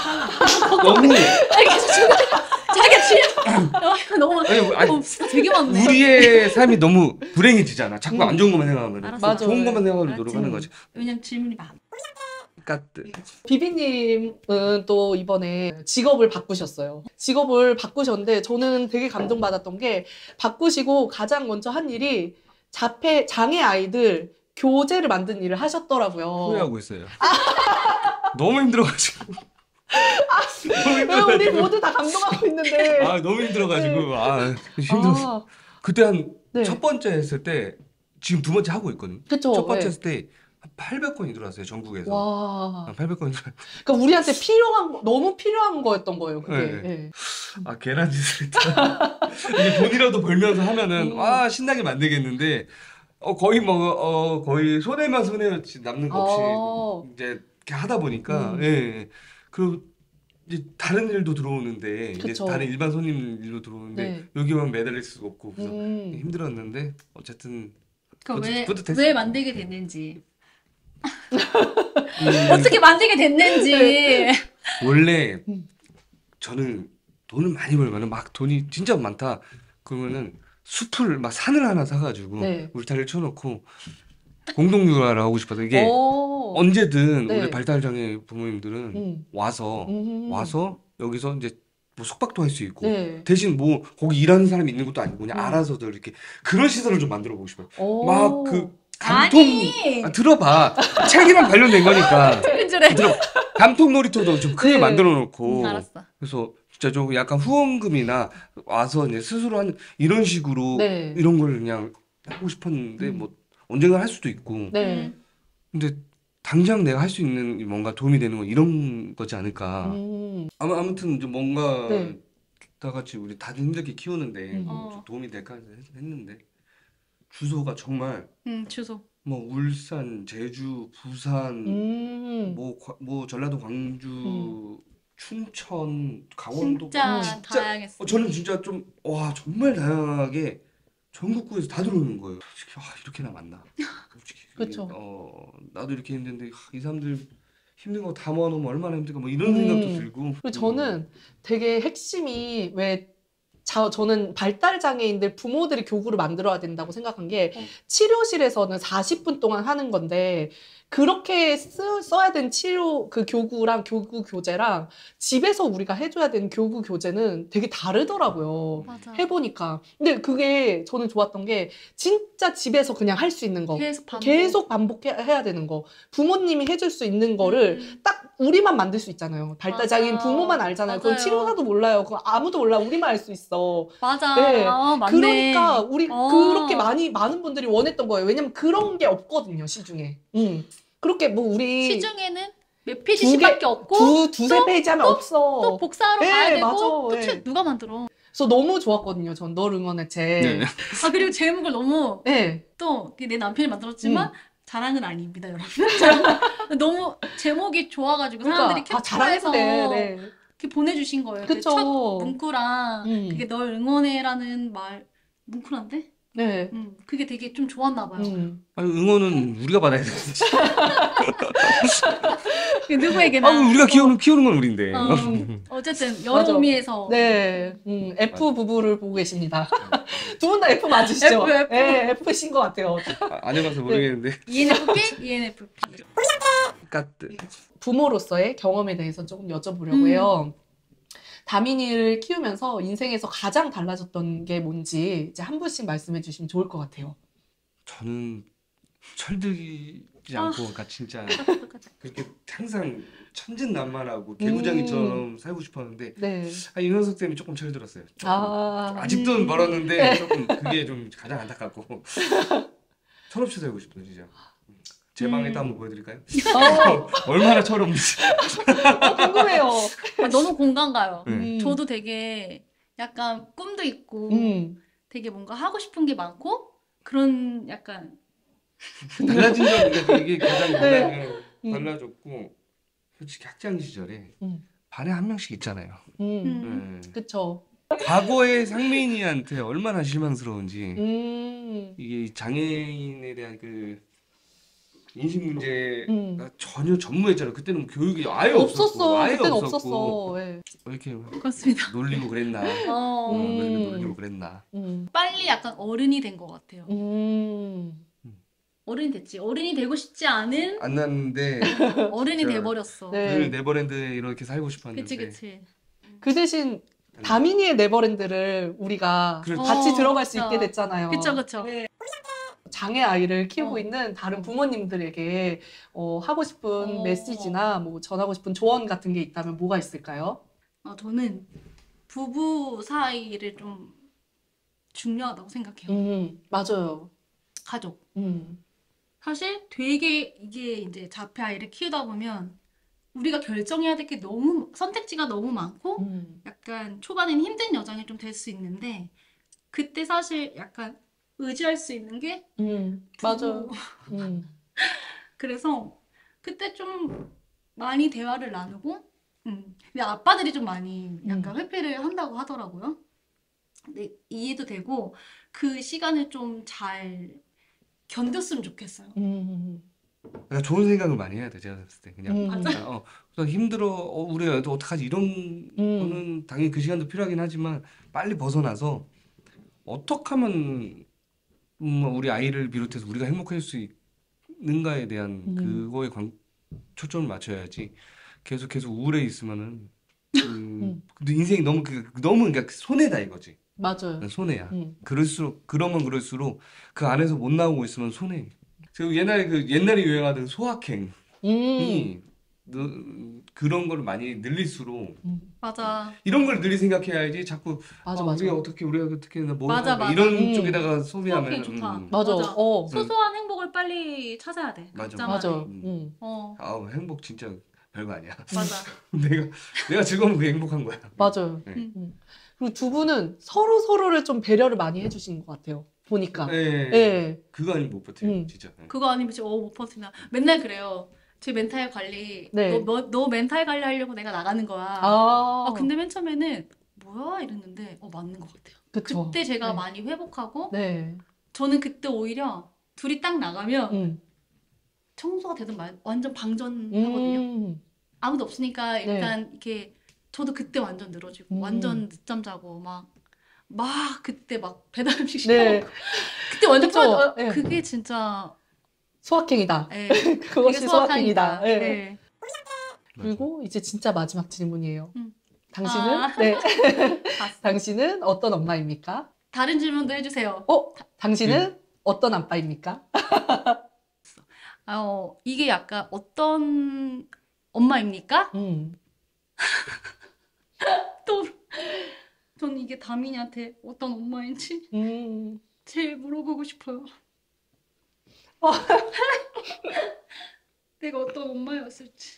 너무 자기가 자기가 지 너무 아니, 아니, 어, 진짜 되게 많네. 우리의 삶이 너무 불행해지잖아. 자꾸 음. 안 좋은 것만 생각하면 알았어. 맞아. 좋은 것만 생각하려고 알았지. 노력하는 거지. 왜냐면 질문이 많아. 까뜨. 비비님은 또 이번에 직업을 바꾸셨어요. 직업을 바꾸셨는데 저는 되게 감동받았던 게 바꾸시고 가장 먼저 한 일이 자폐 장애 아이들 교재를 만든 일을 하셨더라고요. 후회하고 있어요. 너무 힘들어가지고. 너무 왜 우리 힘들어가지고. 모두 다 감동하고 있는데. 아 너무 힘들어가지고 아 힘들었어. 아, 그때 한 첫 네. 번째 했을 때 지금 두 번째 하고 있거든. 그쵸. 첫 번째 네. 했을 때 한 팔백 건이 들어왔어요 전국에서. 와. 한 팔백 건이 들어. 그러니까 우리한테 필요한 거, 너무 필요한 거였던 거예요. 그게. 네. 네. 아 계란짓을 했다. 이게 돈이라도 벌면서 하면은 음. 아 신나게 만들겠는데 어 거의 뭐 어 거의 손해만 손해였지 남는 거 없이 어. 이제 이렇게 하다 보니까 음. 예, 예. 그리고 이제 다른 일도 들어오는데 이제 그쵸. 다른 일반 손님 일도 들어오는데 네. 여기만 매달릴 수가 없고 그래서 음. 힘들었는데 어쨌든 그러니까 왜, 뿌듯했어. 왜 만들게 됐는지. 음, 어떻게 만들게 됐는지. 원래 음. 저는 돈을 많이 벌면은 막 돈이 진짜 많다 그러면은 숲을 막 산을 하나 사가지고 네. 울타리를 쳐놓고 공동육아를 하고 싶어서 이게 어. 언제든 네. 우리 발달장애 부모님들은 음. 와서 음. 와서 여기서 이제 뭐 숙박도 할 수 있고 네. 대신 뭐 거기 일하는 사람이 있는 것도 아니고 그냥 음. 알아서들 이렇게 그런 시설을 좀 만들어 보고 싶어요. 오. 막 그 감통 아니. 아, 들어봐 책이랑 관련된 거니까 틀린 줄 해. 들어 감통 놀이터도 좀 크게 네. 만들어 놓고 음, 알았어. 그래서 진짜 좀 약간 후원금이나 와서 이제 스스로 하는 이런 식으로 네. 이런 걸 그냥 하고 싶었는데 음. 뭐 언젠가 할 수도 있고 네. 음. 근데 당장 내가 할 수 있는 뭔가 도움이 되는 건 이런 거지 않을까. 음. 아무 아무튼 좀 뭔가 네. 다 같이 우리 다들 힘들게 키우는데 음. 뭐 어. 좀 도움이 될까 해서 했- 했는데 주소가 정말 음, 주소. 뭐 울산, 제주, 부산, 음. 뭐, 과- 뭐 전라도, 광주, 음. 춘천, 강원도 진짜, 음. 진짜 다양했어. 어, 저는 진짜 좀 와 정말 다양하게 전국구에서 다 들어오는 거예요. 솔직히 아, 이렇게나 많나. 솔직히 그쵸. 어 나도 이렇게 했는데 아, 이 사람들 힘든 거 다 모아놓으면 얼마나 힘들까 뭐 이런 음. 생각도 들고. 그리고 저는 되게 핵심이 왜 자, 저는 발달장애인들 부모들이 교구를 만들어야 된다고 생각한 게 어. 치료실에서는 사십 분 동안 하는 건데 그렇게 쓰, 써야 되는 치료 그 교구랑 교구 교재랑 집에서 우리가 해줘야 되는 교구 교재는 되게 다르더라고요. 맞아. 해보니까. 근데 그게 저는 좋았던 게 진짜 집에서 그냥 할 수 있는 거. 계속 반복. 계속 반복해야 되는 거. 부모님이 해줄 수 있는 거를 음. 딱 우리만 만들 수 있잖아요. 발달장애인 맞아. 부모만 알잖아요. 그건 맞아요. 치료사도 몰라요. 그거 아무도 몰라. 우리만 알 수 있어. 맞아. 네. 아, 맞네. 그러니까 우리 어. 그렇게 많이 많은 분들이 원했던 거예요. 왜냐면 그런 게 없거든요. 시중에. 음. 그렇게 뭐 우리 시중에는 몇 두 페이지씩밖에 개, 없고 두 두세 또- 페이지 하면 또- 없어. 또 복사하러 네, 가야 되고 맞아. 또 네. 책 누가 만들어? 그래서 너무 좋았거든요. 전 널 응원해 책. 네. 아 그리고 제목을 너무 네. 또 내 남편이 만들었지만 음. 자랑은 아닙니다, 여러분. 자랑- 너무 제목이 좋아가지고 사람들이 그러니까 아, 캡처해서 잘하는데. 네. 이렇게 보내주신 거예요. 그 그쵸. 첫 문구랑 음. 그게 널 응원해라는 말 뭉클한데? 네. 음, 그게 되게 좀 좋았나 봐요. 음. 아니, 응원은 우리가 받아야 되지. 누구에게나. 아, 우리가 키우는 키우는 건 우린데. 어, 어쨌든 여러 맞아. 의미에서 네. 음, F 부부를 보고 계십니다. 두 분 다 F 맞으시죠? F, F. 네, F신 것 같아요. 아, 안 해봐서 모르겠는데. 이엔에프피, 이엔에프피. 까뜨. 부모로서의 경험에 대해서 조금 여쭤보려고 음. 해요. 다민이를 키우면서 인생에서 가장 달라졌던 게 뭔지 이제 한 분씩 말씀해 주시면 좋을 것 같아요. 저는 철들지 아. 않고, 그러니까 진짜 그렇게 항상 천진난만하고 개구장이처럼 살고 싶었는데, 네. 아, 이 녀석 때문에 조금 철들었어요. 조금. 아, 아직도 음. 멀었는데 조금 그게 좀 가장 안타깝고. 철없이 살고 싶어요, 진짜. 제 음. 방에도 한번 보여드릴까요? 어, 얼마나 철없는지. 궁금해요. 아, 너무 공감 가요. 네. 음. 저도 되게 약간 꿈도 있고 음. 되게 뭔가 하고 싶은 게 많고 그런 약간 달라진 점이 이게 가장 네. 달라, 음. 달라졌고, 솔직히 학창 시절에 음. 반에 한 명씩 있잖아요. 음. 음. 네. 그쵸. 과거의 상민이한테 얼마나 실망스러운지, 음. 이게 장애인에 대한 그 인식 문제가 음. 전혀 전무했잖아요. 그때는 교육이 아예 없었고, 없었어. 아예 그때는 없었고, 없었어. 예. 왜 이렇게 그렇습니다. 놀리고 그랬나? 어, 어, 왜 이렇게 음. 놀리고 그랬나? 음. 빨리 약간 어른이 된 것 같아요. 음. 어른이 됐지. 어른이 되고 싶지 않은 안 났는데 어른이 진짜. 돼버렸어. 네. 늘 네버랜드에 이렇게 살고 싶었는데. 그치 그치. 그 대신 다민이의 네버랜드를 우리가 그렇죠. 같이 어, 들어갈 수 진짜. 있게 됐잖아요. 그쵸 그쵸. 네. 장애 아이를 키우고 어. 있는 다른 부모님들에게 어, 하고 싶은 어. 메시지나 뭐 전하고 싶은 조언 같은 게 있다면 뭐가 있을까요? 어, 저는 부부 사이를 좀 중요하다고 생각해요. 음, 맞아요. 가족. 음, 사실 되게 이게 이제 자폐 아이를 키우다 보면 우리가 결정해야 될 게 너무 선택지가 너무 많고 음, 약간 초반에는 힘든 여정이 좀 될 수 있는데 그때 사실 약간 의지할 수 있는 게 음, 부부. 맞아요. 음, 그래서 그때 좀 많이 대화를 나누고 음. 근데 아빠들이 좀 많이 약간 회피를 한다고 하더라고요. 근데 이해도 되고 그 시간을 좀 잘 견뎠으면 좋겠어요. 음, 그러니까 좋은 생각을 많이 해야 돼, 제가 봤을 때. 그냥. 음, 맞아. 어, 그래서 힘들어, 어, 우리 애도 어떡하지? 이런 음. 거는 당연히 그 시간도 필요하긴 하지만 빨리 벗어나서 어떻게 하면 음, 우리 아이를 비롯해서 우리가 행복할 수 있는가에 대한 음. 그거에 관, 초점을 맞춰야지. 계속 계속 우울해 있으면은 음, 음. 근데 인생이 너무 그 너무 그러니까 손해다 이거지. 맞아요. 손해야. 음, 그럴수록 그러면 그럴수록 그 안에서 못 나오고 있으면 손해. 그리고 옛날에 그 옛날에 유행하던 소확행이 음, 느- 그런 걸 많이 늘릴수록 음, 맞아. 이런 걸 늘리 생각해야지 자꾸 맞아, 아, 맞아. 우리가 어떻게 우리가 어떻게 뭐 맞아, 할까? 맞아. 이런 음. 쪽에다가 소확행이 소비하면 좋다. 음, 맞아. 맞아. 어, 소소한 행복을 빨리 찾아야 돼. 맞아. 각자만의. 맞아. 음. 음, 어, 아우 행복 진짜 별거 아니야. 맞아. 내가 내가 즐거우면 그게 행복한 거야. 맞아요. 네. 음. 음. 그리고 두 분은 서로 서로를 좀 배려를 많이 해주신 것 같아요. 보니까. 네. 예. 그거 아니면 못 버텨요, 음. 진짜. 네. 그거 아니면 진짜 어, 못 버티나. 맨날 그래요. 제 멘탈 관리. 네. 너, 너, 너 멘탈 관리하려고 내가 나가는 거야. 아, 아, 근데 맨 처음에는 뭐야? 이랬는데 어, 맞는 것 같아요. 그쵸. 그때 제가 네. 많이 회복하고 네. 저는 그때 오히려 둘이 딱 나가면 음. 청소가 되든 말 완전 방전하거든요. 음. 아무도 없으니까 네. 일단 이렇게 저도 그때 완전 늘어지고 음. 완전 늦잠 자고 막 막 그때 막 배달 음식 시켜 네. 먹고 그때 완전 그쵸. 풀어 어, 네. 그게 진짜 소확행이다. 예, 그것이 되게 소확행이다. 소확행이다. 예. 예. 그리고 이제 진짜 마지막 질문이에요. 음. 당신은 아. 네. 봤어. 당신은 어떤 엄마입니까? 다른 질문도 해주세요. 어, 당신은 어떤 아빠입니까? 아, 어, 이게 약간 어떤 엄마입니까? 음. 또 전 이게 다민이한테 어떤 엄마인지 음. 제일 물어보고 싶어요. 내가 어떤 엄마였을지.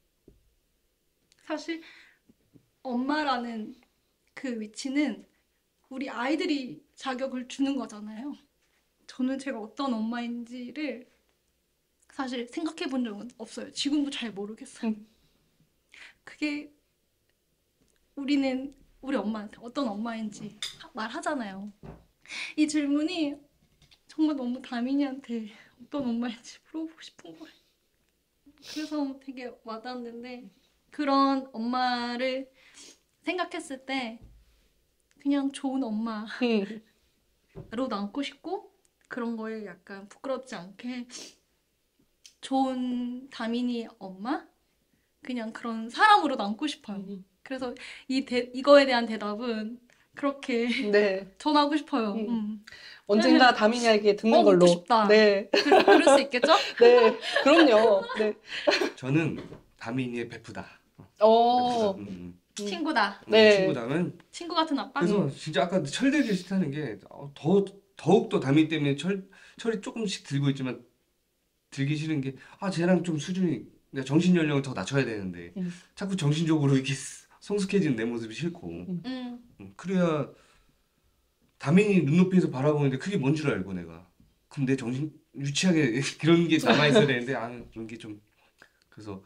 사실 엄마라는 그 위치는 우리 아이들이 자격을 주는 거잖아요. 저는 제가 어떤 엄마인지를 사실 생각해 본 적은 없어요. 지금도 잘 모르겠어요. 음. 그게 우리는 우리 엄마한테 어떤 엄마인지 말하잖아요. 이 질문이 정말 너무 다민이한테 어떤 엄마인지 물어보고 싶은 거예요. 그래서 되게 와닿았는데 그런 엄마를 생각했을 때 그냥 좋은 엄마로 음. 남고 싶고 그런 거에 약간 부끄럽지 않게 좋은 다민이 엄마? 그냥 그런 사람으로 남고 싶어요. 음. 그래서 이 대, 이거에 대한 대답은 그렇게 네. 전하고 싶어요. 음. 음. 언젠가 다민이에게 듣는 어, 걸로. 듣고 싶다. 네. 그, 그럴 수 있겠죠? 네. 그럼요. 네. 저는 다민이의 베프다. 어. 베프다. 음, 음. 친구다. 음, 네. 친구다면 친구 같은 아빠? 그래서 진짜 아까 철들기 싫다는 게 더 더욱 더 다민 때문에 철 철이 조금씩 들고 있지만 들기 싫은 게 아 쟤랑 좀 수준이 내가 정신 연령을 더 낮춰야 되는데 음. 자꾸 정신적으로 이렇게 성숙해지는 내 모습이 싫고 음. 음, 그래야 다민이 눈높이에서 바라보는데 그게 뭔 줄 알고 내가 그럼 내 정신 유치하게 그런 게 남아 있어야 되는데 아 그런 게 좀 그래서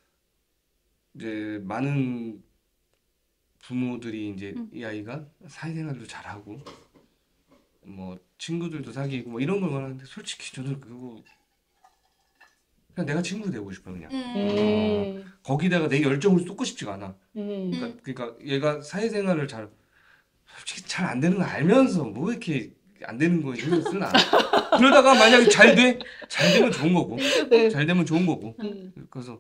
이제 많은 부모들이 이제 음. 이 아이가 사회생활도 잘하고 뭐 친구들도 사귀고 뭐 이런 걸 원하는데 솔직히 저는 그거 그냥 내가 친구 되고 싶어요 그냥 음. 음. 거기다가 내 열정을 쏟고 싶지가 않아. 음. 그러니까, 그러니까 얘가 사회생활을 잘 솔직히 잘 안 되는 거 알면서 뭐 이렇게 안 되는 거에 신경 쓰나. 그러다가 만약에 잘 돼? 잘 되면 좋은 거고 네. 잘 되면 좋은 거고 음. 그래서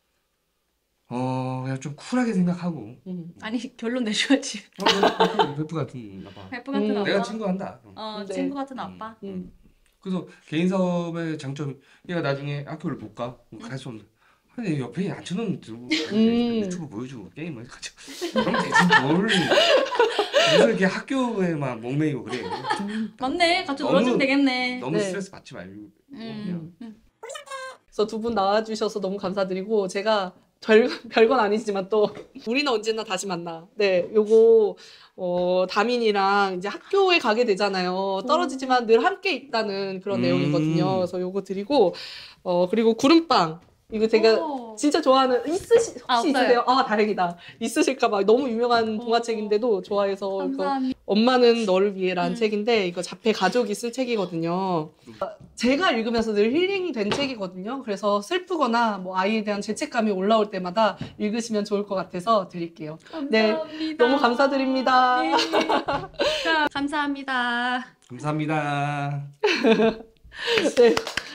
어 그냥 좀 쿨하게 생각하고 음. 아니 결론 내줘야지. 어, 베프, 베프 같은 아빠 베프 같은 음. 아빠. 내가 친구한다. 어, 네. 친구 같은 아빠. 음. 그래서 개인 사업의 장점 얘가 나중에 학교를 못 가. 갈 수 없는. 아니 옆에 앉혀놓으면 들고 음. 유튜브 보여주고 게임을 같이 그럼 되지 뭘 무슨 이렇게 학교에만 목매이고 그래. 맞네. 같이 너무- 놀아주면 되겠네. 너무 네. 스트레스 받지 말고 그냥 음. 그래서 두 분 나와주셔서 너무 감사드리고 제가 별, 별건 아니지만 또 우리는 언제나 다시 만나. 네, 요거 어, 다민이랑 이제 학교에 가게 되잖아요. 떨어지지만 늘 함께 있다는 그런 음. 내용이거든요. 그래서 요거 드리고 어 그리고 구름빵 이거 제가 오. 진짜 좋아하는 있으시 혹시 아, 없어요. 있으세요? 아 다행이다. 있으실까봐 너무 유명한 오. 동화책인데도 좋아해서 이거 감사합니다. 엄마는 너를 위해라는 음. 책인데 이거 자폐 가족이 쓸 책이거든요. 제가 읽으면서 늘 힐링이 된 책이거든요. 그래서 슬프거나 뭐 아이에 대한 죄책감이 올라올 때마다 읽으시면 좋을 것 같아서 드릴게요. 네, 감사합니다. 너무 감사드립니다. 네. 자, 감사합니다. 감사합니다. 네,